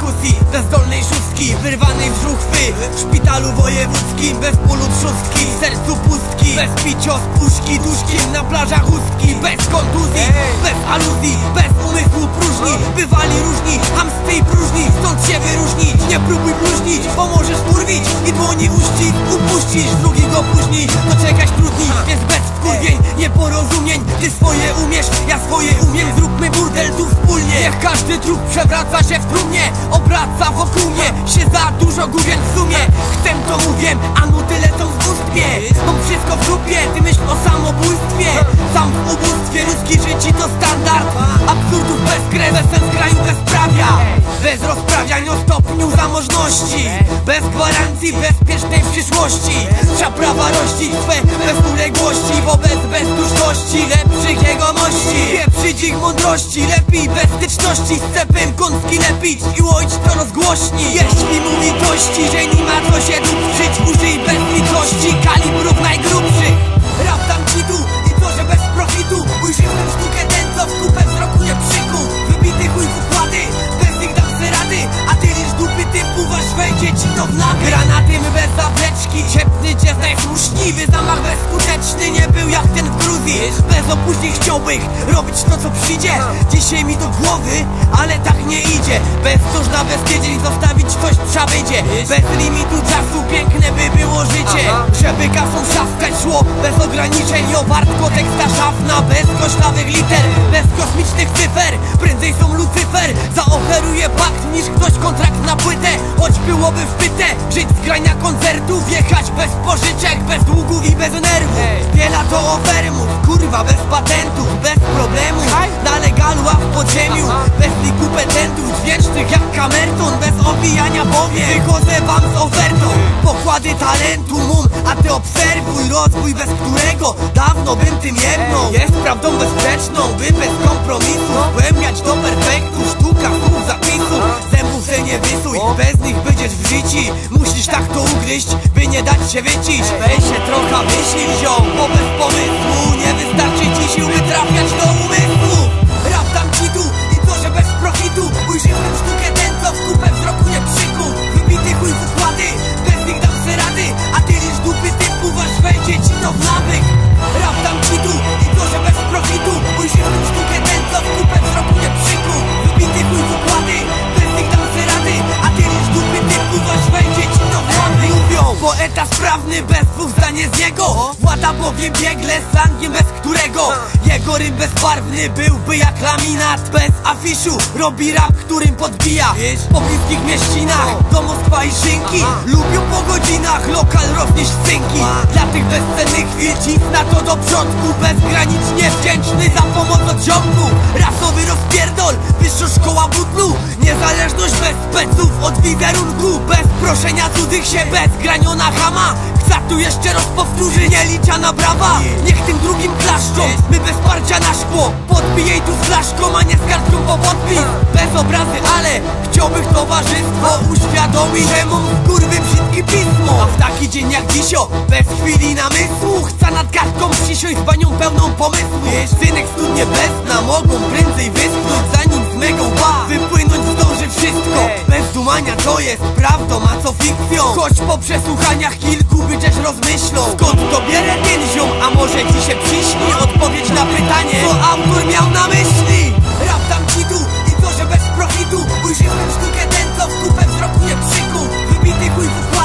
dyskusji, bezdolnej szóstki, wyrwanej z żuchwy, w szpitalu wojewódzkim, bez bólu trzustki, w sercu pustki, bez picia z puszki, duszkiem na plażach ustki, bez kontuzji, bez aluzji, bez umysłu próżni. Bywali różni, chamscy i próżni, stąd się wyróżnić. Nie próbuj bluźnić, bo możesz urwić i dłoni uścisk upuścisz, drugi go później, to czekać trudniej, więc bez wkurwień, nieporozumień. Ty swoje umiesz, ja swoje umiem, zróbmy burdel tu wspólnie. Niech każdy trup przewraca się w trumnie, obraca wokół mnie, się za dużo gubię w sumie. Chcę to mówię, a nuty lecą w ustwie. Mam wszystko w dupie, ty myśl o samobójstwie. Sam w ubóstwie, ludzki życie to standard. Absurdów bez krew, bez sens kraju bezprawia. Bez rozprawiania o stopniu zamożności, bez gwarancji bezpiecznej przyszłości. Trzeba prawa rościć swe bez uległości wobec bezduszności lepszych jegomości. Pieprzyć ich mądrości, lepiej bez styczności z cepem kąski lepić i łoić to rozgłośni. Jeśli mówi tości, że nie ma co się dupczyć, użyj bez litości kalibrów najgrubszych. Rap dam ci tu i to, że bez profitu ujrzyj tę sztukę ten, co w kupę wzroku nie przykuł. Wybity chuj w układy, bez nich dam se rady, a ty lisz dupy typu wasz wejdzie ci to w nawy. Granatem bez zawleczki, ciepny jazz najsłuszliwy, zamach bezskuteczny nie był jak ten w Gruzji. Bez opóźnień chciałbych robić to, co przyjdzie dzisiaj mi do głowy, ale tak nie idzie. Bez cóż na bezpiedzień zostawić coś trzeba będzie. Bez limitu czasu piękne by było życie, żeby kasą trzaskać szło bez ograniczeń. O wartko teksta szafna, bez koślawych liter, bez kosmicznych cyfer. Prędzej są Lucyfer, zaoferuje pakt niż ktoś kontrakt na płytę. Choć byłoby wpyte, żyć z grania koncertów, jechać bez pożyczek, bez długów i bez nerwów. Wiela to ofermów, kurwa bez patentów, bez problemu, na legalu a w podziemiu, bez liku petentów dźwięcznych jak kamerton, bez obijania bowiem. Wychodzę wam z ofertą, pokłady talentu mum, a ty obserwuj rozwój, bez którego dawno bym tym jedną. Jest prawdą bezsprzeczną, by bez kompromisu zgłębiać do perfektu, sztuka słów zapisów. Zębów se nie wysuj, bez nich będziesz w życiu. Musisz tak to ugryźć, by nie dać się wycić. Weź się trochę myśli wziął, bo bez pomysłu nie wystarczy ci sił, by trafiać do umysłu. Rap dam ci tu i to, że bez profitu ujrzyj tę sztukę ten, co w kupę wzroku nie przykuł. Wybity chuj w układy, bez nich dam se rady, a ty lisz dupy typu wasz wejdzie ci to w nawyk. Rap dam ci tu i to, że bez profitu ujrzyj tę sztukę ten, co w kupę wzroku nie przykuł. Wybity chuj w układy, bez nich dam se rady, a ty lisz dupy typu wasz wejdzie ci to w nawyk. Mówią, poeta sprawny, bez dwóch zdań z niego włada bowiem biegle slangiem, bez którego jego rym bezbarwny byłby jak laminat. Bez afiszu robi rap, którym podbija po bliskich mieścinach do Moskwa i szynki. Lubią po godzinach lokal roznieść synki. Dla tych bezcennych chwil cisna to do przodku, bezgranicznie wdzięczny za pomoc od ziomku. Rasowy rozpierdol, wyższa szkoła butlu, niezależność bez speców od wizerunku. Bez proszenia cudzych się, bez graniona chama. Chcę tu jeszcze raz powtórzy, nieliczana brawa. Niech tym drugim klaszczą, my bez parcia na szkło. Podbij jej tu z flaszką, a nie z kartką po podpis. Bez obrazy, ale chciałbych towarzystwo uświadomić, że mam w kurwy brzydkie pismo. A w taki dzień jak dzisio, bez chwili namysłu, chcę nad kartką przysiąść z banią pełną pomysłu. Synek studnie bez dna mogą prędzej wyschnąć, zanim z mego łba wypłynąć zdąży wszystko. Bez dumania to jest prawdą, a co fikcją. Choć po przesłuchaniach kilku będziesz rozmyślą, skąd to bierę ten ziom, a może ci się przyśni odpowiedź na pytanie, co autor miał na myśli. Rap dam ci tu i to, że bez profitu ujrzyj tę sztukę ten, co w kupę wzroku nie przykuł. Wybity chuj w